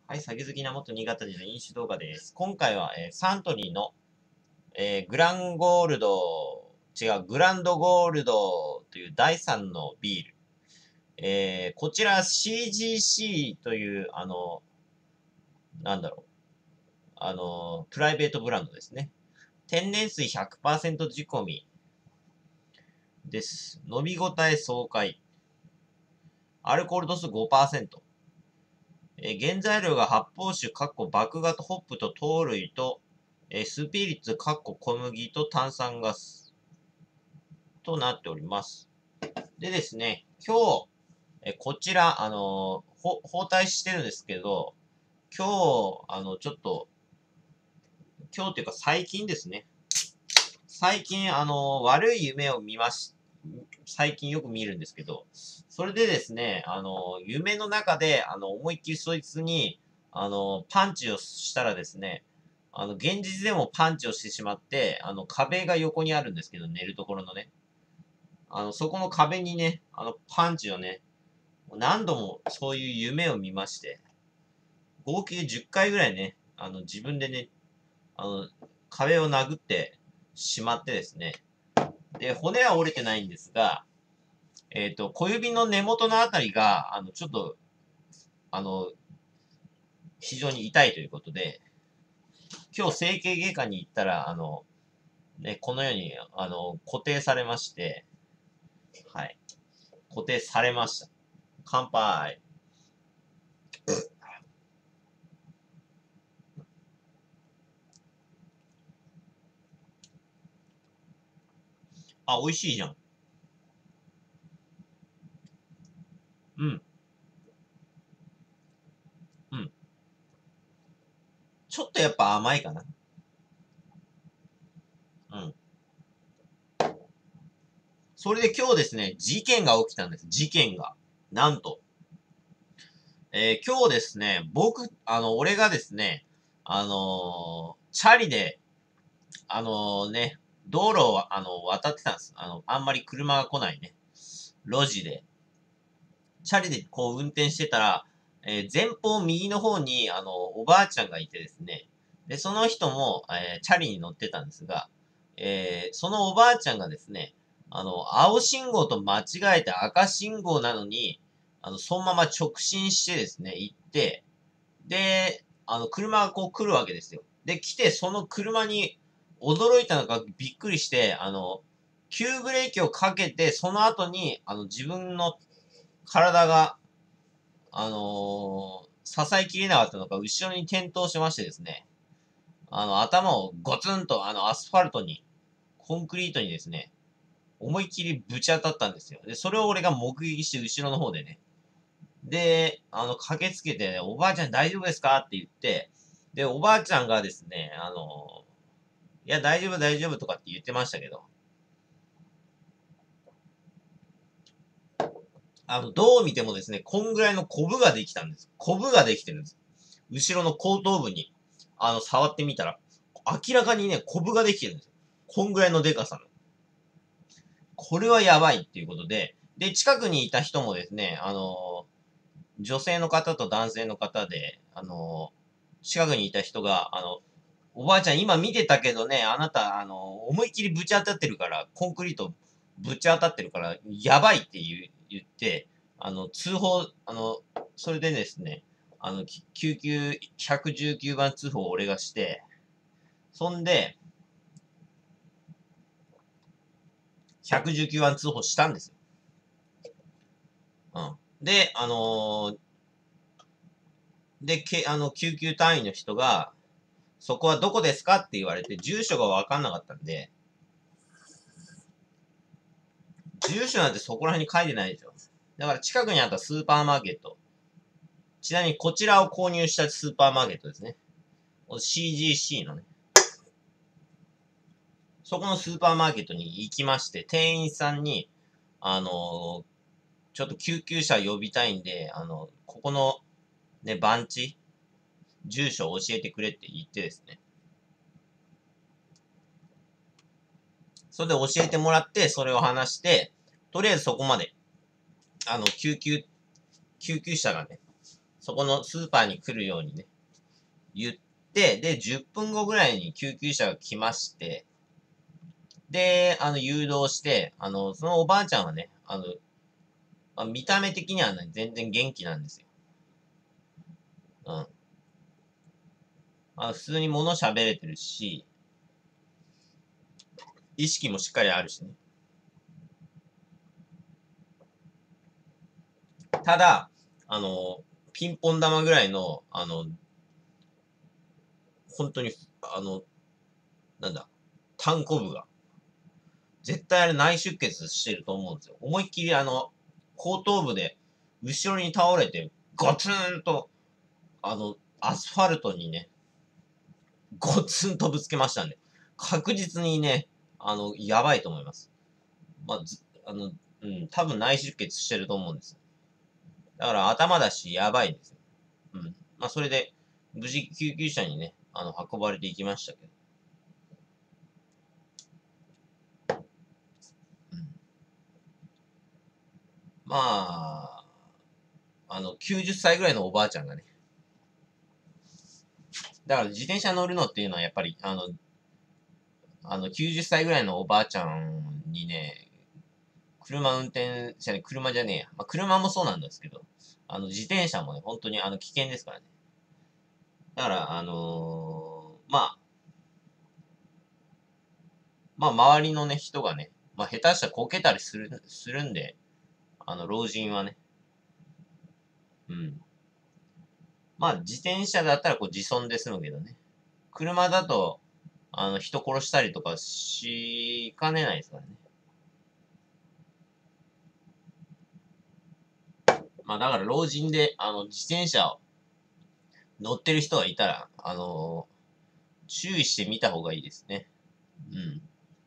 はい、酒好きな元新潟人の飲酒動画です。今回は、サントリーの、グランゴールド、グランドゴールドという第3のビール。こちら CGC という、なんだろう、プライベートブランドですね。天然水 100% 仕込みです。飲み応え爽快。アルコール度数 5%。原材料が発泡酒、麦芽ホップと糖類と、スピリッツ、小麦と炭酸ガスとなっております。でですね、今日、こちら、包帯してるんですけど、今日、今日というか最近ですね。最近、悪い夢を最近よく見るんですけど、それでですね、夢の中で、思いっきりそいつに、パンチをしたらですね、現実でもパンチをしてしまって、壁が横にあるんですけど、寝るところのね。そこの壁にね、パンチをね、何度もそういう夢を見まして、合計10回ぐらいね、自分でね、あの、壁を殴ってしまってですね、で、骨は折れてないんですが、小指の根元のあたりが、ちょっと、あの、非常に痛いということで、今日整形外科に行ったら、ね、このように、固定されまして、はい。固定されました。乾杯。あ、美味しいじゃん。うん。うん。ちょっとやっぱ甘いかな。うん。それで今日ですね、事件が起きたんです。事件が。なんと。今日ですね、俺がですね、チャリで、道路を、渡ってたんです。あんまり車が来ないね。路地で。チャリでこう運転してたら、前方右の方に、おばあちゃんがいてですね。で、その人も、チャリに乗ってたんですが、そのおばあちゃんがですね、青信号と間違えて赤信号なのに、そのまま直進してですね、行って、で、車がこう来るわけですよ。で、来て、その車に驚いたのかびっくりして、急ブレーキをかけて、その後に、自分の体が、支えきれなかったのか、後ろに転倒しましてですね、頭をゴツンと、アスファルトに、コンクリートにですね、思いっきりぶち当たったんですよ。で、それを俺が目撃して、後ろの方でね。で、駆けつけて、ね、おばあちゃん大丈夫ですかって言って、で、おばあちゃんがですね、いや、大丈夫、大丈夫とかって言ってましたけど、どう見てもですね、こんぐらいのコブができたんです。コブができてるんです。後ろの後頭部に、触ってみたら、明らかにね、コブができてるんですよ。こんぐらいのデカさの。これはやばいっていうことで、で、近くにいた人もですね、女性の方と男性の方で、近くにいた人が、おばあちゃん今見てたけどね、あなた、思いっきりぶち当たってるから、コンクリートぶち当たってるから、やばいって言って、通報、それでですね、救急、119番通報を俺がして、そんで、119番通報したんですよ。うん。で、救急隊員の人が、そこはどこですかって言われて、住所がわかんなかったんで、住所なんてそこら辺に書いてないでしょ。だから近くにあったスーパーマーケット。ちなみにこちらを購入したスーパーマーケットですね。CGC のね。そこのスーパーマーケットに行きまして、店員さんに、ちょっと救急車呼びたいんで、ここのね、番地、住所を教えてくれって言ってですね。それで教えてもらって、それを話して、とりあえずそこまで、救急車がね、 そこのスーパーに来るようにね、言って、で、10分後ぐらいに救急車が来まして、で、誘導して、そのおばあちゃんはね、見た目的にはね、全然元気なんですよ。うん。普通に物喋れてるし、意識もしっかりあるしね。ただ、ピンポン玉ぐらいの、本当に、あの、なんだ、単行部が、絶対あれ内出血してると思うんですよ。思いっきり後頭部で、後ろに倒れて、ゴツンと、アスファルトにね、ゴツンとぶつけましたんで、確実にね、やばいと思います。まあ、多分内出血してると思うんです。だから頭だし、やばいんですよ。うん。まあ、それで、無事救急車にね、運ばれていきましたけど。うん。まあ、90歳ぐらいのおばあちゃんがね、だから自転車乗るのっていうのはやっぱり、90歳ぐらいのおばあちゃんにね、車じゃねえや。まあ、車もそうなんですけど、自転車もね、本当に危険ですからね。だから、まあ、周りのね、人がね、まあ、下手したらこけたりするんで、老人はね、うん。まあ、自転車だったらこう自損で済むけどね。車だと、人殺したりとかしかねないですからね。まあ、だから老人で、自転車を乗ってる人がいたら、注意してみた方がいいですね。うん。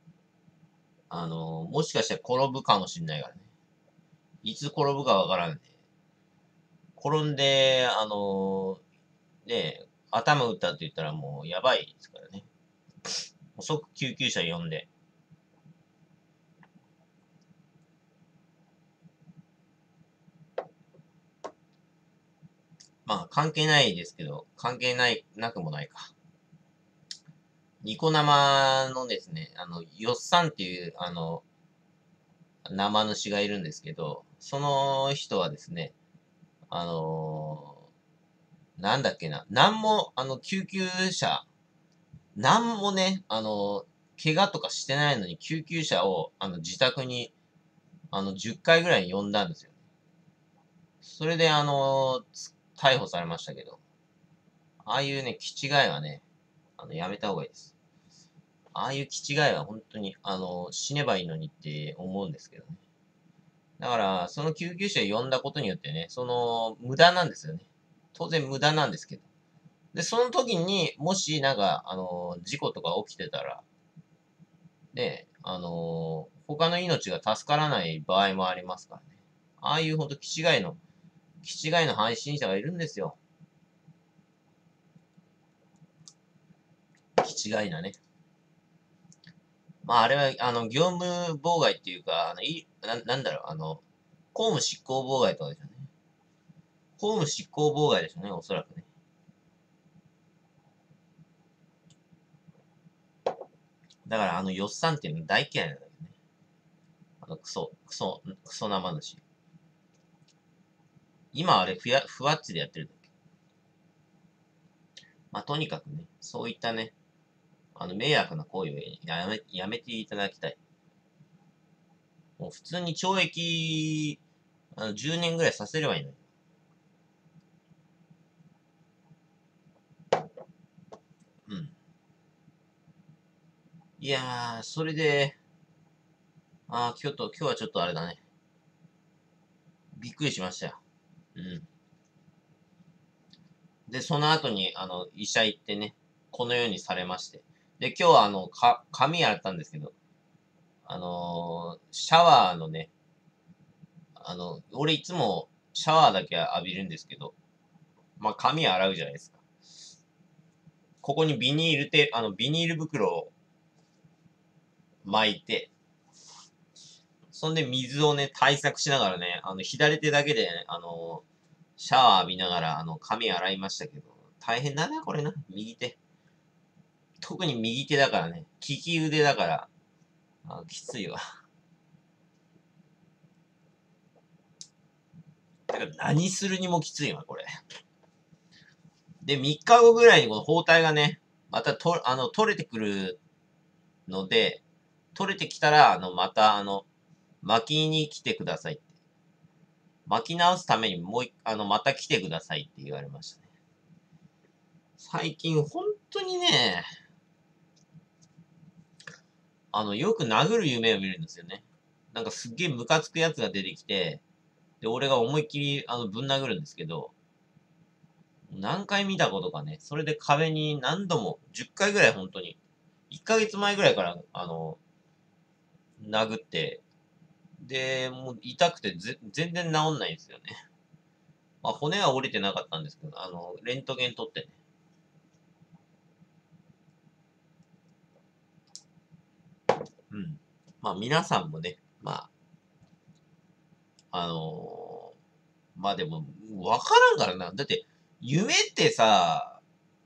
もしかしたら転ぶかもしんないからね。いつ転ぶかわからんね。転んで、頭打ったって言ったらもうやばいですからね。もう即救急車呼んで。まあ、関係ないですけど、なくもないか。ニコ生のですね、よっさんっていう、生主がいるんですけど、その人はですね、あのなんだっけな、なんも、救急車、なんもね、怪我とかしてないのに救急車を、自宅に、10回ぐらい呼んだんですよ。それで、逮捕されましたけど、ああいうね、気違いはね、やめた方がいいです。ああいう気違いは本当に、死ねばいいのにって思うんですけどね。だから、その救急車呼んだことによってね、無駄なんですよね。当然無駄なんですけど。で、その時に、もし、なんか、事故とか起きてたら、ね、他の命が助からない場合もありますからね。ああいうほんと気違いの配信者がいるんですよ。気違いなね。まあ、あれは、業務妨害っていうか、なんだろう、公務執行妨害とかですよね。公務執行妨害でしょうね、おそらくね。だから、よっさんっていうの大嫌いなんだよね。クソ生主。今あれ、ふわっちでやってるんだっけ。まあ、とにかくね、そういったね、迷惑な行為をやめていただきたい。もう普通に懲役、10年ぐらいさせればいいのに。うん。いやー、それで、今日はちょっとあれだね。びっくりしましたよ。うん。で、その後に、医者行ってね、このようにされまして。で、今日は髪洗ったんですけど、シャワーのね、俺いつもシャワーだけ浴びるんですけど、まあ、髪洗うじゃないですか。ここにビニール袋を巻いて、そんで水をね、対策しながらね、左手だけでね、 シャワー浴びながら、髪洗いましたけど、大変だな、これな。右手。特に右手だからね。利き腕だから、きついわ。だから何するにもきついわ、これ。で、3日後ぐらいにこの包帯がね、また取れてくるので、取れてきたら、また、巻きに来てくださいって。巻き直すためにもうまた来てくださいって言われましたね。最近、本当にね、よく殴る夢を見るんですよね。なんかすっげえムカつくやつが出てきて、で、俺が思いっきり、ぶん殴るんですけど、何回見たことかね、それで壁に何度も、10回ぐらい本当に、1ヶ月前ぐらいから、殴って、で、もう痛くて全然治んないんですよね。まあ、骨は折れてなかったんですけど、レントゲン取ってね。うん。まあ、皆さんもね、まあ、まあでも、わからんからな。だって、夢ってさ、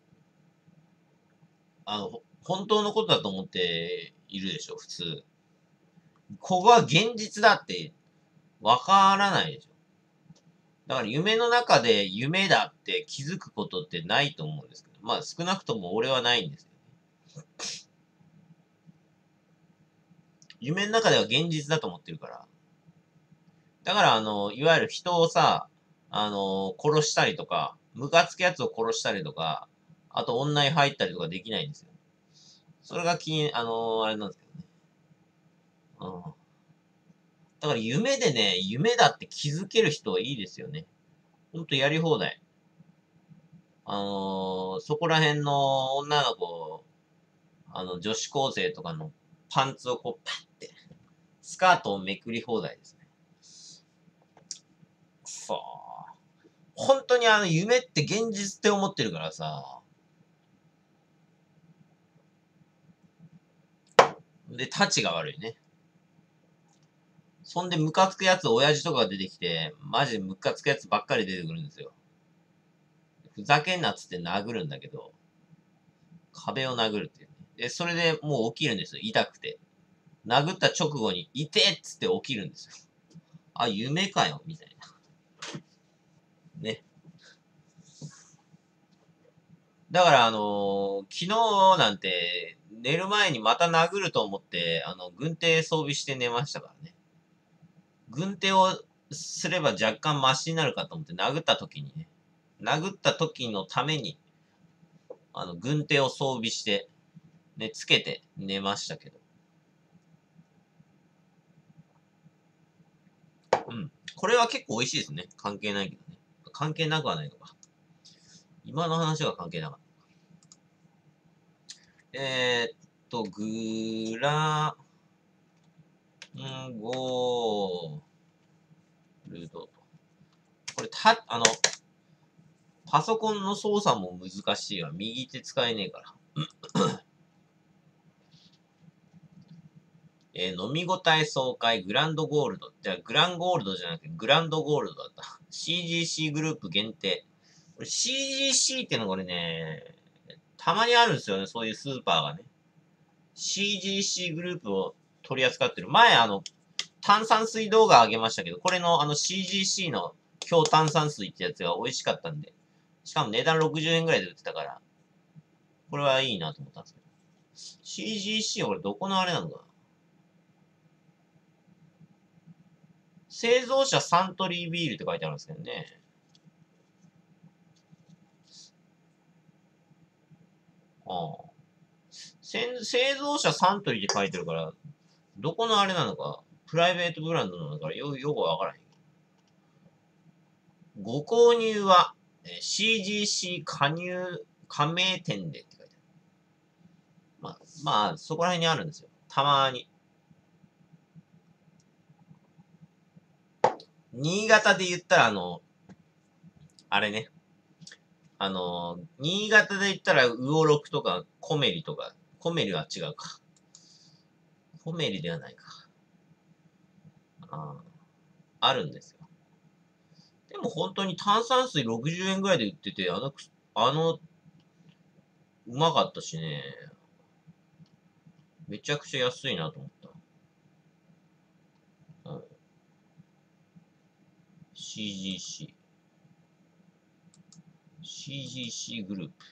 本当のことだと思っているでしょ、普通。ここは現実だってわからないでしょ。だから夢の中で夢だって気づくことってないと思うんですけど。まあ少なくとも俺はないんですけどね。夢の中では現実だと思ってるから。だからいわゆる人をさ、殺したりとか、ムカつくやつを殺したりとか、あと女に入ったりとかできないんですよ。それがあれなんですけどね。うん。だから夢でね、夢だって気づける人はいいですよね。ほんとやり放題。そこら辺の女の子、女子高生とかのパンツをこうパッて、スカートをめくり放題ですね。そう。本当に夢って現実って思ってるからさ。で、タチが悪いね。そんでムカつくやつ、親父とかが出てきて、マジでムカつくやつばっかり出てくるんですよ。ふざけんなっつって殴るんだけど、壁を殴るっていうね。で、それでもう起きるんですよ。痛くて。殴った直後に、痛えっつって起きるんですよ。あ、夢かよ、みたいな。ね。だから昨日なんて、寝る前にまた殴ると思って、軍手装備して寝ましたからね。軍手をすれば若干マシになるかと思って殴った時にね。殴った時のために、軍手を装備して、ね、つけて寝ましたけど。うん。これは結構美味しいですね。関係ないけどね。関係なくはないのか。今の話は関係なかった。グランゴールド。これ、パソコンの操作も難しいわ。右手使えねえから。飲み応え爽快グランドゴールド。じゃあ、グランゴールドじゃなくて、グランドゴールドだった。CGC グループ限定。これ CGC ってのがこれね、たまにあるんですよね。そういうスーパーがね。CGC グループを取り扱ってる。前、炭酸水動画あげましたけど、これのCGC の強炭酸水ってやつが美味しかったんで。しかも値段60円ぐらいで売ってたから、これはいいなと思ったんですけど。CGC はこれどこのあれなのかな。製造者サントリービールって書いてあるんですけどね。ああ。製造者サントリーって書いてるから、どこのあれなのか、プライベートブランドなのかよくわからへん。ご購入は、CGC 加盟店でって書いてある。まあ、そこら辺にあるんですよ。たまに。新潟で言ったらあれね。新潟で言ったら、魚六とか、コメリとか、コメリは違うか。コメリではないか。ああるんですよ。 でも本当に炭酸水60円ぐらいで売ってて、うまかったしね。めちゃくちゃ安いなと思った。うん。CGC。CGC グループ。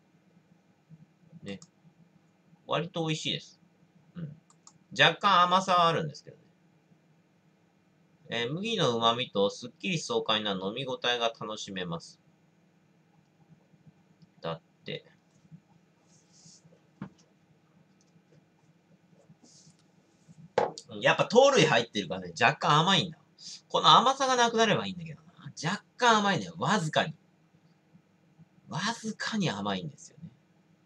ね。割と美味しいです。うん。若干甘さはあるんですけどね。麦の旨味とすっきり爽快な飲み応えが楽しめます。だって。やっぱ糖類入ってるからね、若干甘いんだ。この甘さがなくなればいいんだけどな。若干甘いんだよ。わずかに。わずかに甘いんですよね。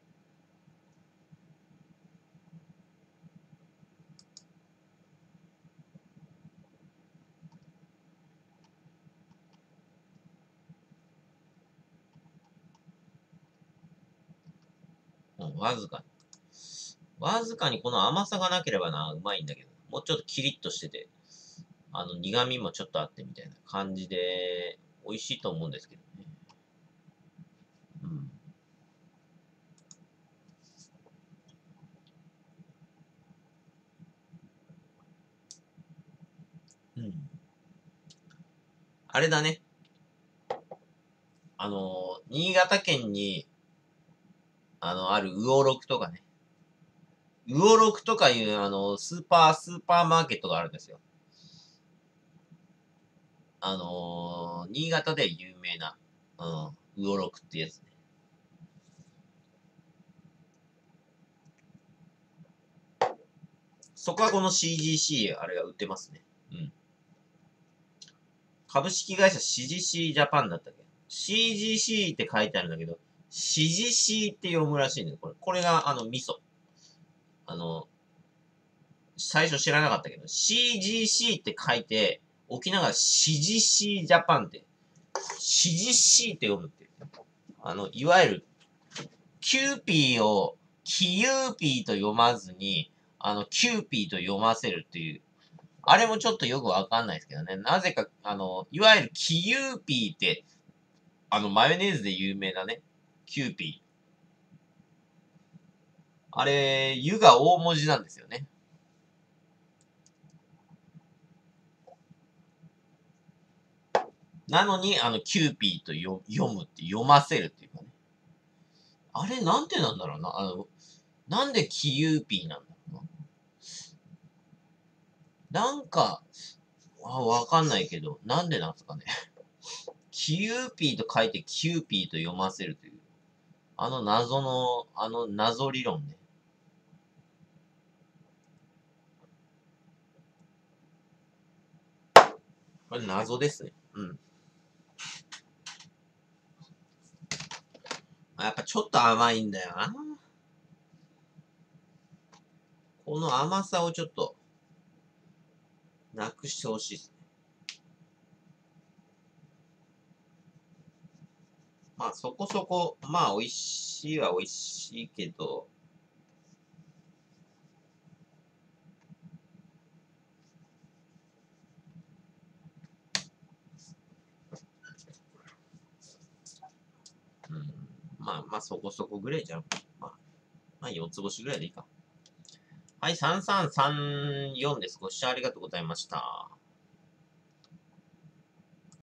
わずかに。わずかにこの甘さがなければな、うまいんだけど。もうちょっとキリッとしてて、苦味もちょっとあってみたいな感じで、美味しいと思うんですけどね。うん。うん。あれだね。新潟県に、ある魚六とかね。魚六とかいう、スーパーマーケットがあるんですよ。新潟で有名な、うん、魚六ってやつね。そこはこの CGC、あれが売ってますね。うん。株式会社 CGC ジャパンだったっけ？ CGC って書いてあるんだけど、CGC って読むらしいんだよ。これが、味噌。あの、最初知らなかったけど、CGC って書いて、沖縄が CGC ジャパンって、CGC って読むって。いわゆる、キューピーを、キユーピーと読まずに、キューピーと読ませるっていう、あれもちょっとよくわかんないですけどね。なぜか、いわゆるキユーピーって、マヨネーズで有名なね、キューピー。あれ、湯が大文字なんですよね。なのに、キューピーと読むって読ませるっていうかね。あれ、なんてなんだろうな。なんでキユーピーなんだろうな。なんか、わかんないけど、なんでなんですかね。キユーピーと書いてキューピーと読ませるという。謎理論ね。これ謎ですね。うん。やっぱちょっと甘いんだよな。この甘さをちょっと、なくしてほしいですね。まあそこそこ、まあ美味しいは美味しいけど、うん、まあそこそこぐらいじゃん。まあ4つ星ぐらいでいいか。はい、3334です。ご視聴ありがとうございました。